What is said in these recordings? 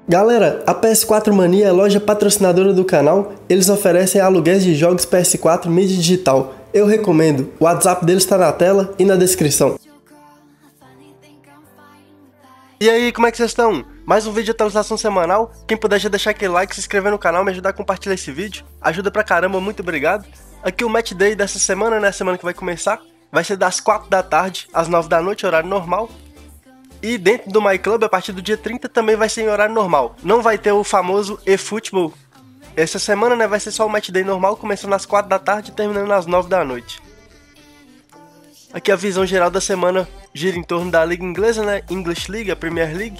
Galera, a PS4 Mania é loja patrocinadora do canal. Eles oferecem aluguéis de jogos PS4 mídia digital. Eu recomendo. O WhatsApp deles está na tela e na descrição. E aí, como é que vocês estão? Mais um vídeo de atualização semanal. Quem puder já deixar aquele like, se inscrever no canal, me ajudar a compartilhar esse vídeo. Ajuda pra caramba, muito obrigado. Aqui o Match Day dessa semana, né? Semana que vai começar. Vai ser das 4 da tarde às 9 da noite, horário normal. E dentro do My Club, a partir do dia 30, também vai ser em horário normal. Não vai ter o famoso eFootball. Essa semana, né, vai ser só o Match Day normal, começando às 4 da tarde e terminando às 9 da noite. Aqui a visão geral da semana gira em torno da Liga Inglesa, né? English League, a Premier League.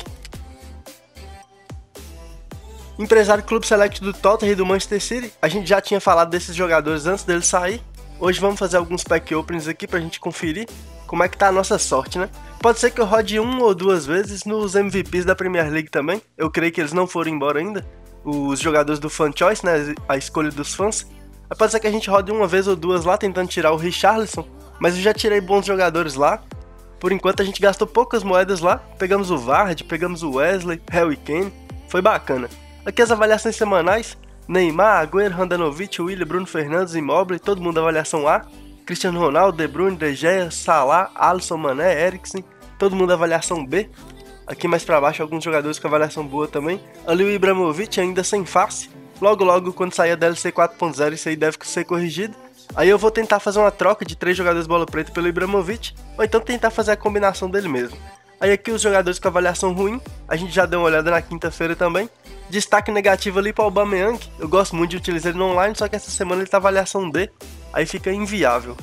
Empresário Clube Select do Tottenham e do Manchester City. A gente já tinha falado desses jogadores antes deles sair. Hoje vamos fazer alguns pack openings aqui pra gente conferir como é que tá a nossa sorte, né? Pode ser que eu rode 1 ou 2 vezes nos MVPs da Premier League também. Eu creio que eles não foram embora ainda. Os jogadores do Fan Choice, né? A escolha dos fãs. Mas pode ser que a gente rode 1 vez ou 2 lá tentando tirar o Richarlison. Mas eu já tirei bons jogadores lá. Por enquanto a gente gastou poucas moedas lá. Pegamos o Vardy, pegamos o Wesley, Harry Kane. Foi bacana. Aqui as avaliações semanais. Neymar, Agüero, Handanovic, Willian, Bruno Fernandes, Immobile, todo mundo avaliação A. Cristiano Ronaldo, De Bruyne, De Gea, Salah, Alisson, Mané, Eriksen, todo mundo avaliação B. Aqui mais pra baixo alguns jogadores com avaliação boa também. Ali o Ibrahimovic ainda sem face. Logo quando sair a DLC 4.0 isso aí deve ser corrigido. Aí eu vou tentar fazer uma troca de 3 jogadores bola preta pelo Ibrahimovic, ou então tentar fazer a combinação dele mesmo. Aí aqui os jogadores com avaliação ruim, a gente já deu uma olhada na quinta-feira também. Destaque negativo ali para o Aubameyang, eu gosto muito de utilizar ele no online, só que essa semana ele tá avaliação D, aí fica inviável.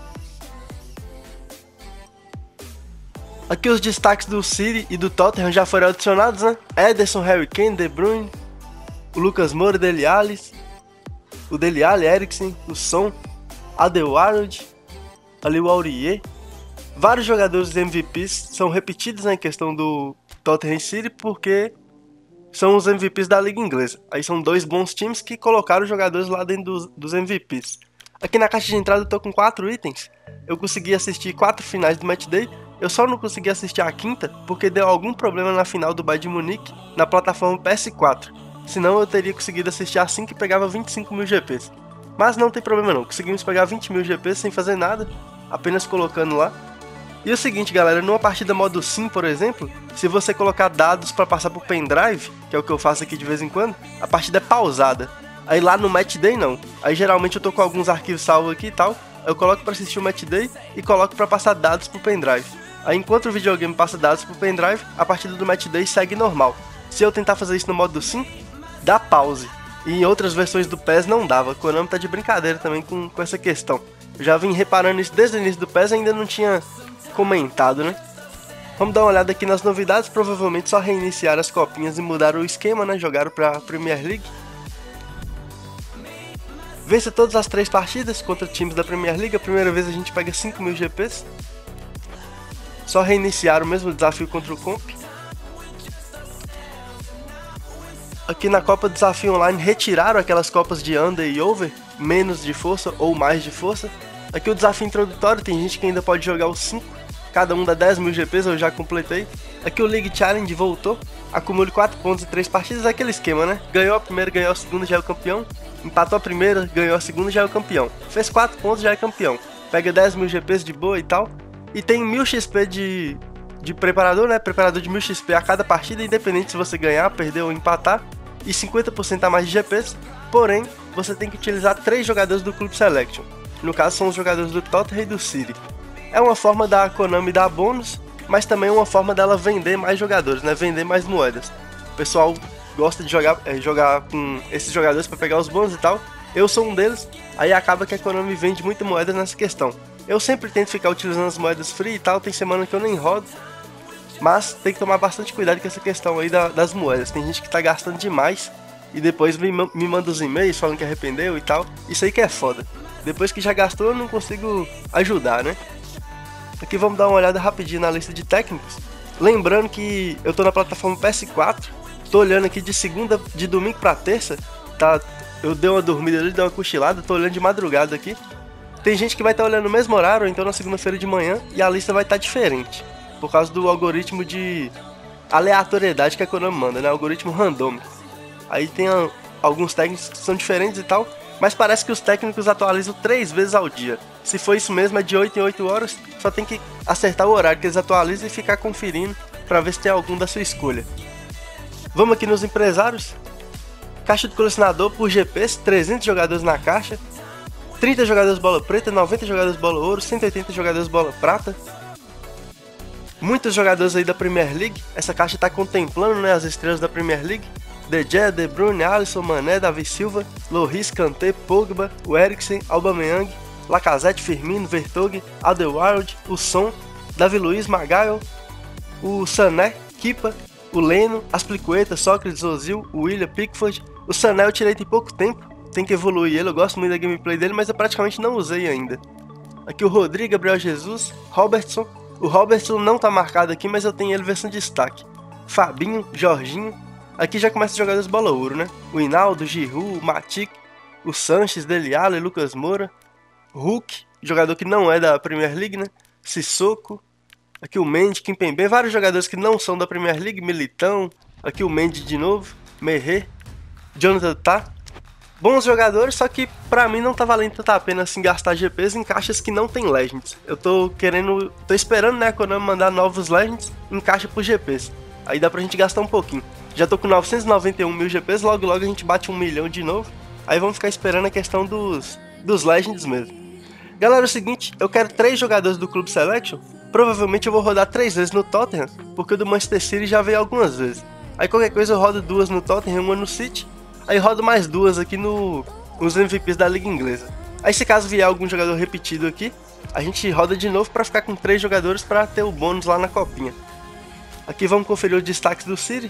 Aqui os destaques do City e do Tottenham já foram adicionados, né? Ederson, Harry Kane, De Bruyne, o Lucas Moura, Dele Alli, o Dele Alli, Eriksen, o Son, Alderweireld, ali o Aurier. Vários jogadores MVPs são repetidos na questão do Tottenham City porque são os MVPs da Liga Inglesa. Aí são 2 bons times que colocaram os jogadores lá dentro dos MVPs. Aqui na caixa de entrada eu tô com 4 itens. Eu consegui assistir 4 finais do Match Day. Eu só não consegui assistir a quinta porque deu algum problema na final do Bayern de Munique na plataforma PS4. Senão eu teria conseguido assistir a 5 e pegava 25 mil GPs. Mas não tem problema não, conseguimos pegar 20 mil GPs sem fazer nada, apenas colocando lá. E o seguinte, galera, numa partida modo sim, por exemplo, se você colocar dados para passar por pendrive, que é o que eu faço aqui de vez em quando, a partida é pausada. Aí lá no Match Day não. Aí geralmente eu tô com alguns arquivos salvos aqui e tal, eu coloco para assistir o Match Day e coloco para passar dados pro pendrive. Aí enquanto o videogame passa dados pro pendrive, a partida do Match Day segue normal. Se eu tentar fazer isso no modo sim, dá pause. E em outras versões do PES não dava, a Konami tá de brincadeira também com essa questão. Eu já vim reparando isso desde o início do PES e ainda não tinha comentado, né? Vamos dar uma olhada aqui nas novidades, provavelmente só reiniciar as copinhas e mudar o esquema, né? Jogaram pra Premier League. Vença todas as 3 partidas contra times da Premier League, a primeira vez a gente pega 5 mil GPs. Só reiniciar o mesmo desafio contra o Comp. Aqui na Copa Desafio Online retiraram aquelas copas de Under e Over, menos de força ou mais de força. Aqui o desafio introdutório, tem gente que ainda pode jogar os 5, cada um dá 10 mil GPs, eu já completei. Aqui o League Challenge voltou, acumule 4 pontos em 3 partidas, é aquele esquema, né? Ganhou a primeira, ganhou a segunda, já é o campeão. Empatou a primeira, ganhou a segunda, já é o campeão. Fez 4 pontos, já é campeão. Pega 10 mil GPs de boa e tal. E tem 1000 XP de preparador, né? Preparador de 1000 XP a cada partida, independente se você ganhar, perder ou empatar. E 50% a mais de GPs, porém, você tem que utilizar 3 jogadores do Clube Selection. No caso, são os jogadores do Tottenham e do City. É uma forma da Konami dar bônus, mas também é uma forma dela vender mais jogadores, né? Vender mais moedas. O pessoal gosta de jogar com esses jogadores para pegar os bônus e tal. Eu sou um deles, aí acaba que a Konami vende muita moeda nessa questão. Eu sempre tento ficar utilizando as moedas free e tal, tem semana que eu nem rodo. Mas tem que tomar bastante cuidado com essa questão aí das moedas. Tem gente que tá gastando demais e depois me manda os e-mails falando que arrependeu e tal. Isso aí que é foda. Depois que já gastou eu não consigo ajudar, né? Aqui vamos dar uma olhada rapidinho na lista de técnicos. Lembrando que eu tô na plataforma PS4. Tô olhando aqui de domingo pra terça. Tá, eu dei uma dormida ali, dei uma cochilada. Tô olhando de madrugada aqui. Tem gente que vai estar olhando no mesmo horário, ou então na segunda-feira de manhã. E a lista vai estar diferente por causa do algoritmo de aleatoriedade que a Konami manda, né? Algoritmo randômico. Aí tem alguns técnicos que são diferentes e tal, mas parece que os técnicos atualizam 3 vezes ao dia. Se for isso mesmo, é de 8 em 8 horas, só tem que acertar o horário que eles atualizam e ficar conferindo para ver se tem algum da sua escolha. Vamos aqui nos empresários. Caixa do colecionador por GPs, 300 jogadores na caixa, 30 jogadores bola preta, 90 jogadores bola ouro, 180 jogadores bola prata. Muitos jogadores aí da Premier League. Essa caixa está contemplando, né, as estrelas da Premier League. De Gea, De Bruyne, Alisson, Mané, Davi Silva, Lloris, Kanté, Pogba, o Eriksen, Aubameyang, Lacazette, Firmino, Vertonghen, Alderweireld, o Son, Davi Luiz, Maguire, o Sané, Kepa, o Leno, Aspilicueta, Sócrates, Ozil, o Willian, Pickford. O Sané eu tirei tem pouco tempo, tem que evoluir ele, eu gosto muito da gameplay dele, mas eu praticamente não usei ainda. Aqui o Rodrigo, Gabriel Jesus, Robertson. O Robertson não tá marcado aqui, mas eu tenho ele versão destaque. Fabinho, Jorginho. Aqui já começa os jogadores bola ouro, né? O Hinaldo, Giroud, o Matic, o Sanches, Dele Alli, Lucas Moura, Hulk, jogador que não é da Premier League, né? Sissoko. Aqui o Mendy, Kimpembe, vários jogadores que não são da Premier League, Militão. Aqui o Mendy de novo, Merré, Jonathan Tah. Bons jogadores, só que pra mim não tá valendo tanta a pena assim gastar GPs em caixas que não tem Legends. Eu tô esperando, né, a Konami mandar novos Legends em caixa por GPs. Aí dá pra gente gastar um pouquinho. Já tô com 991 mil GPs, logo a gente bate 1 milhão de novo. Aí vamos ficar esperando a questão dos Legends mesmo. Galera, é o seguinte, eu quero 3 jogadores do Club Selection. Provavelmente eu vou rodar 3 vezes no Tottenham, porque o do Manchester City já veio algumas vezes. Aí qualquer coisa eu rodo 2 no Tottenham, 1 no City. Aí rodo mais 2 aqui nos MVPs da Liga Inglesa. Aí se caso vier algum jogador repetido aqui, a gente roda de novo para ficar com 3 jogadores para ter o bônus lá na copinha. Aqui vamos conferir os destaques do City.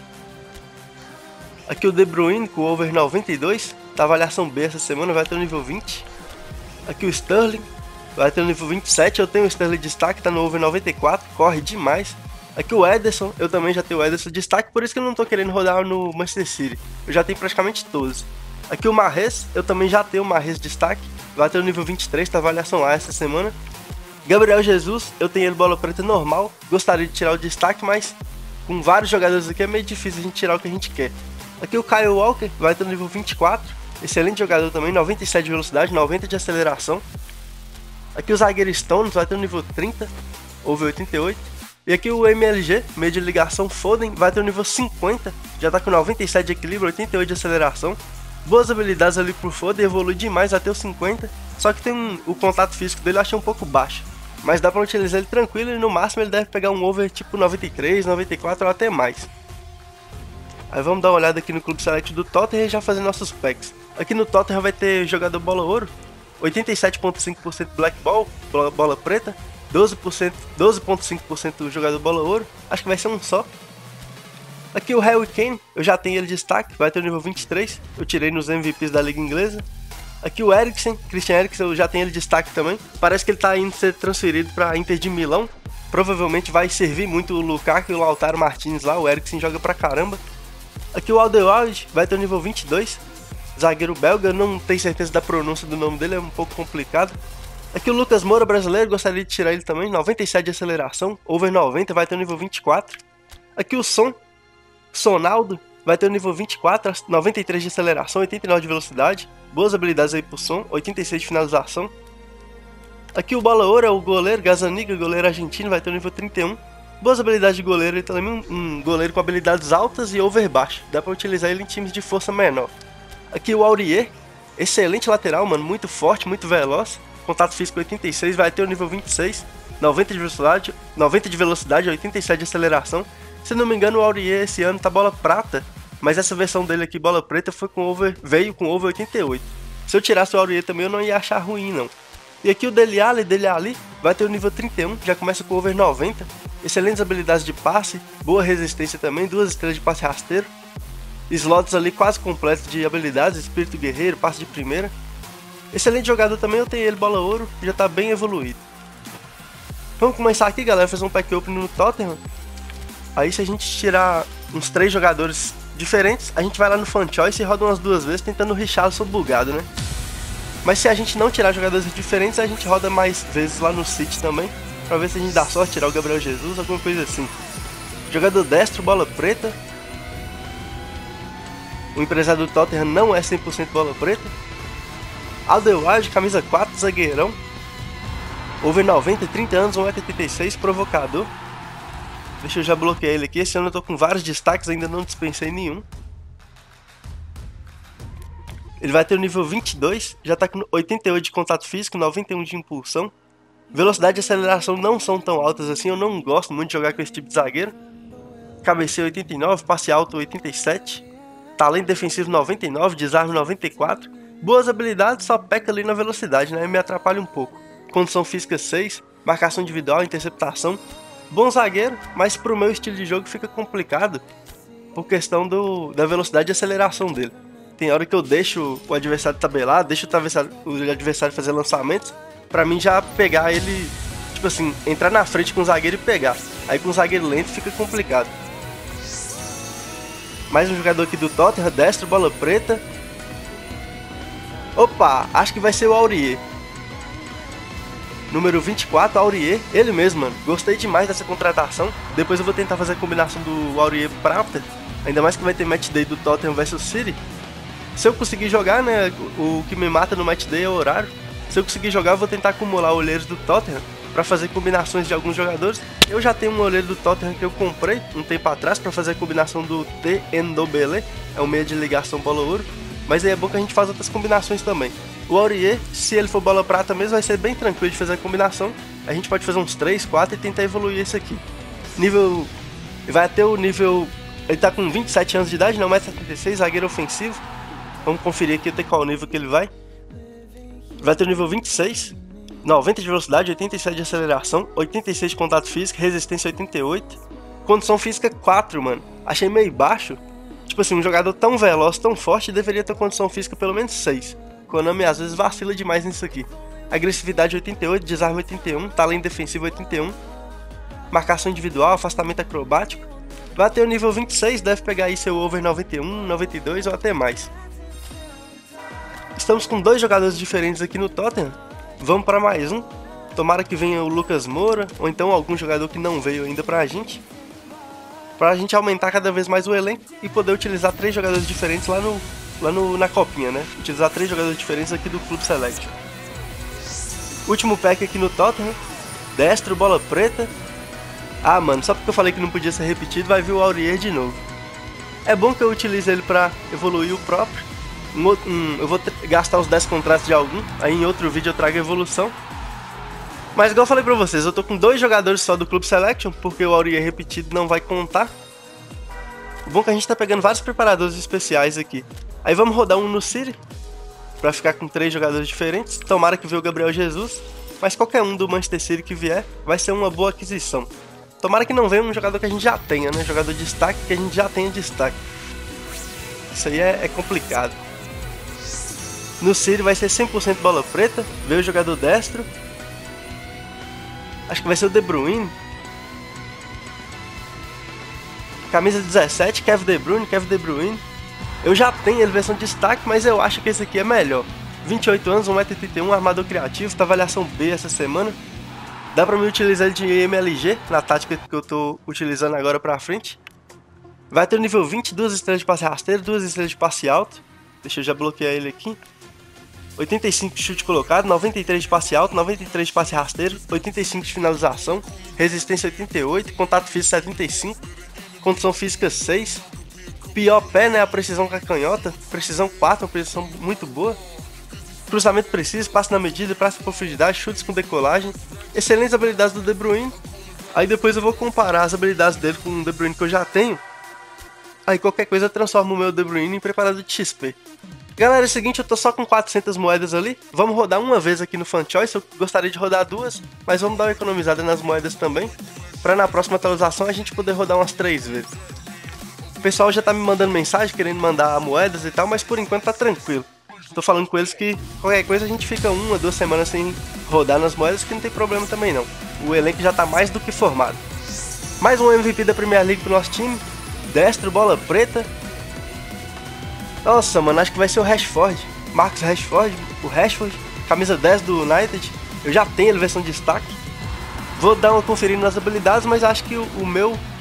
Aqui o De Bruyne com o over 92, da avaliação B essa semana, vai ter o nível 20. Aqui o Sterling, vai ter o nível 27, eu tenho o Sterling de destaque, tá no over 94, corre demais. Aqui o Ederson, eu também já tenho o Ederson de destaque, por isso que eu não tô querendo rodar no Manchester City. Eu já tenho praticamente todos. Aqui o Mahrez, eu também já tenho o Mahrez de destaque, vai ter o nível 23, tá avaliação A essa semana. Gabriel Jesus, eu tenho ele bola preta normal, gostaria de tirar o destaque, mas com vários jogadores aqui é meio difícil a gente tirar o que a gente quer. Aqui o Kyle Walker, vai ter o nível 24, excelente jogador também, 97 de velocidade, 90 de aceleração. Aqui o zagueiro Stones, vai ter o nível 30, over 88. E aqui o MLG, meio de ligação Foden, vai ter o nível 50, já tá com 97 de equilíbrio, 88 de aceleração. Boas habilidades ali pro Foden, evolui demais até os 50, só que tem o contato físico dele eu achei um pouco baixo. Mas dá pra utilizar ele tranquilo e no máximo ele deve pegar um over tipo 93, 94 ou até mais. Aí vamos dar uma olhada aqui no Clube Select do Tottenham e já fazer nossos packs. Aqui no Tottenham vai ter jogador bola ouro, 87,5% Black Ball, bola preta, 12,5% jogador bola ouro, acho que vai ser um só. Aqui o Harry Kane, eu já tenho ele de destaque, vai ter o nível 23, eu tirei nos MVPs da Liga Inglesa. Aqui o Eriksen, Christian Eriksen, eu já tenho ele de destaque também, parece que ele está indo ser transferido para Inter de Milão, provavelmente vai servir muito o Lukaku e o Lautaro Martinez lá, o Eriksen joga pra caramba. Aqui o Alderweireld vai ter o nível 22, zagueiro belga, não tenho certeza da pronúncia do nome dele, é um pouco complicado. Aqui o Lucas Moura, brasileiro, gostaria de tirar ele também, 97 de aceleração, over 90, vai ter o nível 24. Aqui o Sonaldo, vai ter o nível 24, 93 de aceleração, 89 de velocidade, boas habilidades aí pro Son, 86 de finalização. Aqui o bola ouro é o goleiro, Gazzaniga, goleiro argentino, vai ter o nível 31. Boas habilidades de goleiro, ele também um goleiro com habilidades altas e over baixo, dá pra utilizar ele em times de força menor. Aqui o Aurier, excelente lateral, mano, muito forte, muito veloz. Contato físico 86, vai ter o nível 26, 90 de velocidade, 87 de aceleração. Se não me engano, o Aurier esse ano tá bola prata, mas essa versão dele aqui, bola preta, veio com over 88. Se eu tirasse o Aurier também, eu não ia achar ruim, não. E aqui o Dele Alli vai ter o nível 31, já começa com over 90. Excelentes habilidades de passe, boa resistência também, 2 estrelas de passe rasteiro. Slots ali quase completos de habilidades, espírito guerreiro, passe de primeira. Excelente jogador também, eu tenho ele bola ouro, já tá bem evoluído. Vamos começar aqui, galera, fazer um pack open no Tottenham. Aí se a gente tirar uns 3 jogadores diferentes, a gente vai lá no Fan Choice e roda umas 2 vezes tentando o Richarlison bugado, né? Mas se a gente não tirar jogadores diferentes, a gente roda mais vezes lá no City também, pra ver se a gente dá sorte, tirar o Gabriel Jesus, alguma coisa assim. Jogador destro, bola preta. O empresário do Tottenham não é 100% bola preta. Alderweireld, camisa 4, zagueirão. Over 90, 30 anos, 1,86m, provocador. Deixa eu já bloquear ele aqui. Esse ano eu tô com vários destaques, ainda não dispensei nenhum. Ele vai ter o nível 22, já tá com 88 de contato físico, 91 de impulsão. Velocidade e aceleração não são tão altas assim, eu não gosto muito de jogar com esse tipo de zagueiro. Cabeceio 89, passe alto 87. Talento defensivo 99, desarme 94. Boas habilidades, só peca ali na velocidade, né? Me atrapalha um pouco. Condição física 6, marcação individual, interceptação. Bom zagueiro, mas pro meu estilo de jogo fica complicado por questão da velocidade e aceleração dele. Tem hora que eu deixo o adversário tabelar, deixo o adversário fazer lançamentos, pra mim já pegar ele, tipo assim, entrar na frente com o zagueiro e pegar. Aí com o zagueiro lento fica complicado. Mais um jogador aqui do Tottenham, destro, bola preta. Opa, acho que vai ser o Aurier. Número 24, Aurier, ele mesmo, mano. Gostei demais dessa contratação. Depois eu vou tentar fazer a combinação do Aurier Prata. Ainda mais que vai ter match day do Tottenham vs City. Se eu conseguir jogar, né, o que me mata no match day é o horário. Se eu conseguir jogar, eu vou tentar acumular olheiros do Tottenham para fazer combinações de alguns jogadores. Eu já tenho um olheiro do Tottenham que eu comprei um tempo atrás para fazer a combinação do Ndombele, é um meia de ligação bola-ouro. Mas aí é bom que a gente faz outras combinações também. O Aurier, se ele for bola prata mesmo, vai ser bem tranquilo de fazer a combinação. A gente pode fazer uns 3, 4 e tentar evoluir esse aqui. Nível... vai até o nível... ele tá com 27 anos de idade, não, 1,76m, zagueiro ofensivo. Vamos conferir aqui até qual nível que ele vai. Vai ter o nível 26, 90 de velocidade, 87 de aceleração, 86 de contato físico, resistência 88. Condição física 4, mano. Achei meio baixo. Tipo assim, um jogador tão veloz, tão forte, deveria ter condição física pelo menos 6. Konami às vezes vacila demais nisso aqui. Agressividade 88, desarme 81, talento defensivo 81. Marcação individual, afastamento acrobático. Vai ter o nível 26, deve pegar aí seu over 91, 92 ou até mais. Estamos com dois jogadores diferentes aqui no Tottenham. Vamos para mais um. Tomara que venha o Lucas Moura, ou então algum jogador que não veio ainda pra gente aumentar cada vez mais o elenco e poder utilizar 3 jogadores diferentes na copinha, né? Utilizar 3 jogadores diferentes aqui do Clube Select. Último pack aqui no Tottenham. Destro, bola preta. Ah, mano, só porque eu falei que não podia ser repetido, vai vir o Aurier de novo. É bom que eu utilize ele pra evoluir o próprio. Eu vou gastar os 10 contratos de algum, aí em outro vídeo eu trago a evolução. Mas igual eu falei pra vocês, eu tô com 2 jogadores só do Clube Selection, porque o Aurier repetido não vai contar. O bom é que a gente tá pegando vários preparadores especiais aqui. Aí vamos rodar um no City, pra ficar com 3 jogadores diferentes. Tomara que venha o Gabriel Jesus, mas qualquer um do Manchester City que vier, vai ser uma boa aquisição. Tomara que não venha um jogador que a gente já tenha, né? Jogador de destaque que a gente já tenha destaque. Isso aí é complicado. No City vai ser 100% bola preta, veio o jogador destro. Acho que vai ser o De Bruyne. Camisa 17, Kevin De Bruyne. Eu já tenho ele versão de destaque, mas eu acho que esse aqui é melhor. 28 anos, 1,81m, armador criativo, tá avaliação B essa semana. Dá pra me utilizar ele de MLG, na tática que eu tô utilizando agora pra frente. Vai ter o nível 20, 2 estrelas de passe rasteiro, 2 estrelas de passe alto. Deixa eu já bloquear ele aqui. 85 de chute colocado, 93 de passe alto, 93 de passe rasteiro, 85 de finalização, resistência 88, contato físico 75, condição física 6. Pior pé, né, a precisão com a canhota, precisão 4, uma precisão muito boa. Cruzamento preciso, passe na medida, passe em profundidade, chutes com decolagem. Excelentes habilidades do De Bruyne. Aí depois eu vou comparar as habilidades dele com o De Bruyne que eu já tenho. Aí qualquer coisa eu transformo o meu De Bruyne em preparador de XP. Galera, é o seguinte, eu tô só com 400 moedas ali. Vamos rodar uma vez aqui no Fan Choice. Eu gostaria de rodar 2, mas vamos dar uma economizada nas moedas também, pra na próxima atualização a gente poder rodar umas 3 vezes. O pessoal já tá me mandando mensagem, querendo mandar moedas e tal, mas por enquanto tá tranquilo. Tô falando com eles que qualquer coisa a gente fica 1 ou 2 semanas sem rodar nas moedas, que não tem problema também não. O elenco já tá mais do que formado. Mais um MVP da Premier League pro nosso time. Destro, bola preta. Nossa, mano, acho que vai ser o Rashford. Marcus Rashford, o Rashford, camisa 10 do United. Eu já tenho ele versão de destaque. Vou dar uma conferida nas habilidades, mas acho que o meu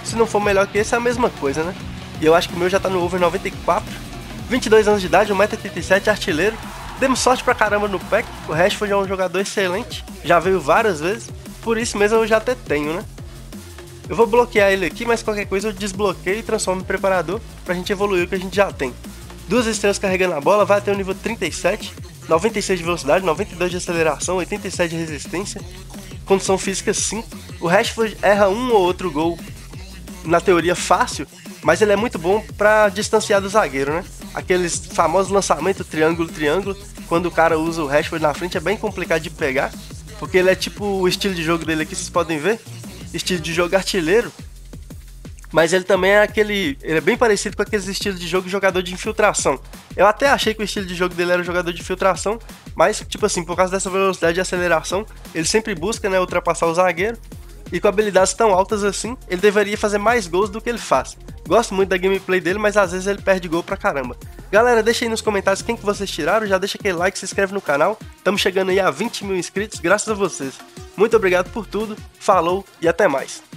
Se não for melhor que esse, é a mesma coisa, né? E eu acho que o meu já tá no over 94. 22 anos de idade, 1,87m, artilheiro. Demos sorte pra caramba no pack. O Rashford é um jogador excelente, já veio várias vezes. Por isso mesmo eu já até tenho, né? Eu vou bloquear ele aqui, mas qualquer coisa eu desbloqueio e transformo em preparador pra gente evoluir o que a gente já tem. 2 estrelas carregando a bola, vai até o nível 37, 96 de velocidade, 92 de aceleração, 87 de resistência, condição física 5. O Rashford erra um ou outro gol, na teoria fácil, mas ele é muito bom pra distanciar do zagueiro, né? Aqueles famosos lançamentos triângulo, quando o cara usa o Rashford na frente é bem complicado de pegar, porque ele é tipo o estilo de jogo dele aqui, vocês podem ver. Estilo de jogo artilheiro, mas ele também é ele é bem parecido com aqueles estilos de jogo jogador de infiltração. Eu até achei que o estilo de jogo dele era jogador de infiltração, mas tipo assim, por causa dessa velocidade de aceleração, ele sempre busca, né, ultrapassar o zagueiro, e com habilidades tão altas assim, ele deveria fazer mais gols do que ele faz. Gosto muito da gameplay dele, mas às vezes ele perde gol pra caramba. Galera, deixa aí nos comentários quem que vocês tiraram, já deixa aquele like, se inscreve no canal. Estamos chegando aí a 20 mil inscritos, graças a vocês. Muito obrigado por tudo, falou e até mais.